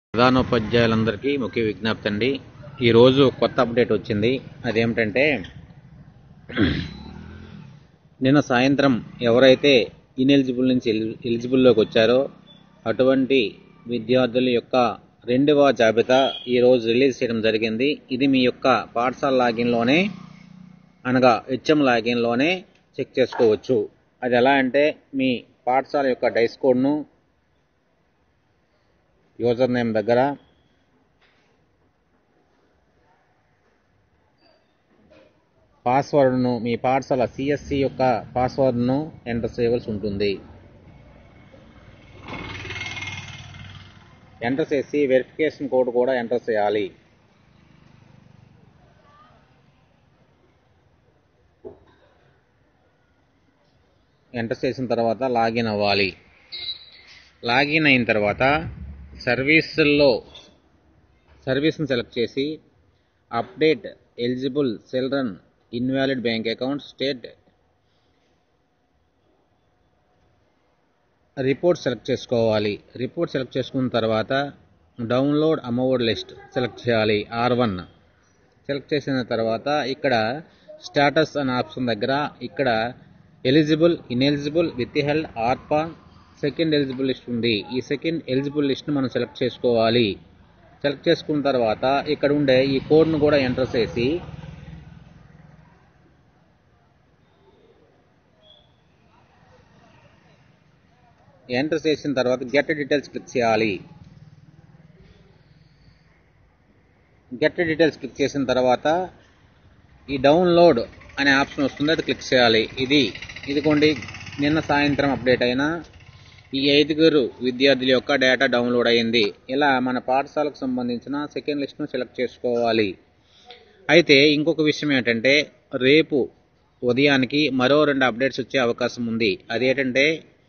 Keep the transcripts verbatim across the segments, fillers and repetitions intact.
ప్రధానోపాధ్యాయులందరికీ ముఖ్య విజ్ఞప్తి అండి. ఈరోజు కొత్త అప్డేట్ వచ్చింది. అదేమిటంటే నిన్న సాయంత్రం ఎవరైతే ఇన్ఎలిజిబుల్ నుంచి ఎలిజిబుల్లోకి వచ్చారో అటువంటి విద్యార్థుల యొక్క రెండవ జాబితా ఈరోజు రిలీజ్ చేయడం జరిగింది. ఇది మీ యొక్క పాఠశాల లాగిన్లోనే అనగా హెచ్ఎం లాగిన్లోనే చెక్ చేసుకోవచ్చు. అది ఎలా అంటే మీ పాఠశాల యొక్క డైస్ కోడ్ను యూజర్ నేమ్ దగ్గర పాస్వర్డ్ను మీ పాఠశాల సిఎస్సి యొక్క పాస్వర్డ్ను ఎంటర్ చేయవలసి ఉంటుంది. ఎంటర్ చేసి వెరిఫికేషన్ కోడ్ కూడా ఎంటర్ చేయాలి. ఎంటర్ చేసిన తర్వాత లాగిన్ అవ్వాలి. లాగిన్ అయిన తర్వాత సర్వీసుల్లో సర్వీస్ని సెలెక్ట్ చేసి update eligible children invalid bank account state report select చేసుకోవాలి. రిపోర్ట్ సెలెక్ట్ చేసుకున్న తర్వాత డౌన్లోడ్ అమౌంట్ లిస్ట్ సెలెక్ట్ చేయాలి. ఆర్ వన్ సెలెక్ట్ చేసిన తర్వాత ఇక్కడ స్టేటస్ అనే ఆప్షన్ దగ్గర ఇక్కడ eligible ineligible withheld orphan second eligible list ఉంది. ఈ సెకండ్ ఎలిజిబుల్ లిస్ట్ని మనం సెలెక్ట్ చేసుకోవాలి. సెలెక్ట్ చేసుకున్న తర్వాత ఇక్కడ ఉండే ఈ కోడ్ను కూడా ఎంటర్ చేసి ఎంటర్ చేసిన తర్వాత గెట్ డీటెయిల్స్ క్లిక్ చేయాలి. గెట్ డీటెయిల్స్ క్లిక్ చేసిన తర్వాత ఈ డౌన్లోడ్ అనే ఆప్షన్ వస్తుంది, అది క్లిక్ చేయాలి. ఇది ఇదిగోండి నిన్న సాయంత్రం అప్డేట్ అయిన ఈ ఐదుగురు విద్యార్థుల యొక్క డేటా డౌన్లోడ్ అయింది. ఇలా మన పాఠశాలకు సంబంధించిన సెకండ్ లిస్ట్ను సెలెక్ట్ చేసుకోవాలి. అయితే ఇంకొక విషయం ఏంటంటే రేపు ఉదయానికి మరో రెండు అప్డేట్స్ వచ్చే అవకాశం ఉంది. అదేంటంటే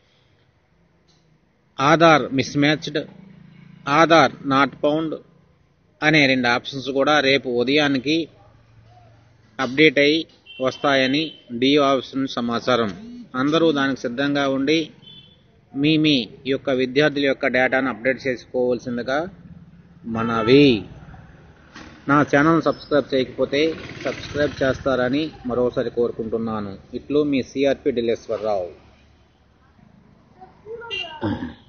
Aadhaar mismatched, Aadhaar not found అనే రెండు ఆప్షన్స్ కూడా రేపు ఉదయానికి అప్డేట్ అయి వస్తాయని డిఓ ఆఫీస్ నుంచి సమాచారం. అందరూ దానికి సిద్ధంగా ఉండి మీ మీ యొక్క విద్యార్థుల యొక్క డేటాను అప్డేట్ చేసుకోవాల్సిందిగా మనవి. నా ఛానల్ సబ్స్క్రైబ్ చేయకపోతే సబ్స్క్రైబ్ చేస్తారని మరోసారి కోరుకుంటున్నాను. ఇట్లు మీ సిఆర్పి ఢిల్లేశ్వరరావు.